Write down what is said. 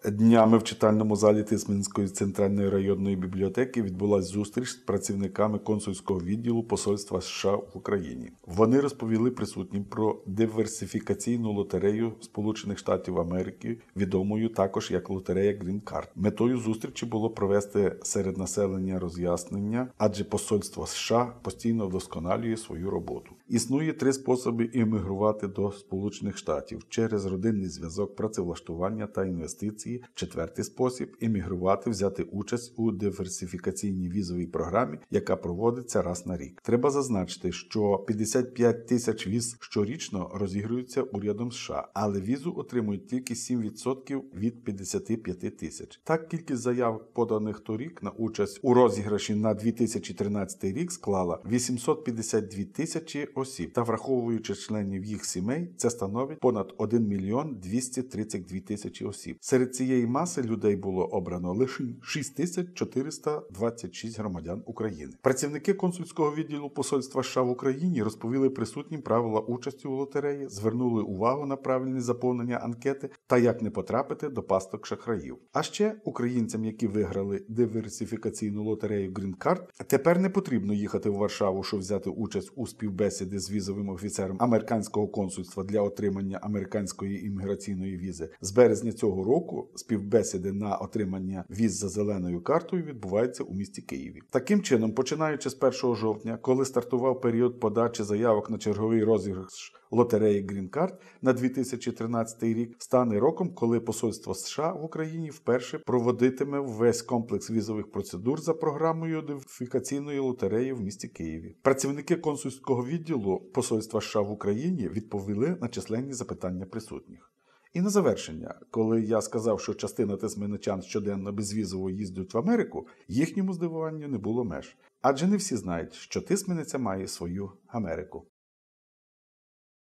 Днями в читальному залі Тисменської центральної районної бібліотеки відбулася зустріч з працівниками консульського відділу Посольства США в Україні. Вони розповіли присутнім про диверсифікаційну лотерею Сполучених Штатів Америки, відомою також як лотерея Green Card. Метою зустрічі було провести серед населення роз'яснення, адже Посольство США постійно вдосконалює свою роботу. Існує 3 способи іммігрувати до Сполучених Штатів: через родинний зв'язок, працевлаштування та інвестиції. 4-й спосіб – іммігрувати, взяти участь у диверсифікаційній візовій програмі, яка проводиться раз на рік. Треба зазначити, що 55 тисяч віз щорічно розігруються урядом США, але візу отримують тільки 7% від 55 тисяч. Так, кількість заявок, поданих торік на участь у розіграші на 2013 рік склала 852 тисячі осіб, та враховуючи членів їх сімей, це становить понад 1 мільйон 232 тисячі осіб. Серед цієї маси людей було обрано лише 6426 громадян України. Працівники консульського відділу Посольства США в Україні розповіли присутнім правила участі у лотереї, звернули увагу на правильне заповнення анкети та як не потрапити до пасток шахраїв. А ще українцям, які виграли диверсифікаційну лотерею Green Card, тепер не потрібно їхати в Варшаву, щоб взяти участь у співбесіді з візовим офіцером американського консульства для отримання американської імміграційної візи. З березня цього року співбесіди на отримання віз за зеленою картою відбуваються у місті Києві. Таким чином, починаючи з 1 жовтня, коли стартував період подачі заявок на черговий розіграш лотереї Green Card на 2013 рік, стане роком, коли Посольство США в Україні вперше проводитиме весь комплекс візових процедур за програмою диверсифікаційної лотереї в місті Києві. Працівники консульського відділу Посольства США в Україні відповіли на численні запитання присутніх. І на завершення, коли я сказав, що частина тисменичан щоденно безвізово їздять в Америку, їхньому здивуванню не було меж. Адже не всі знають, що Тисмениця має свою Америку.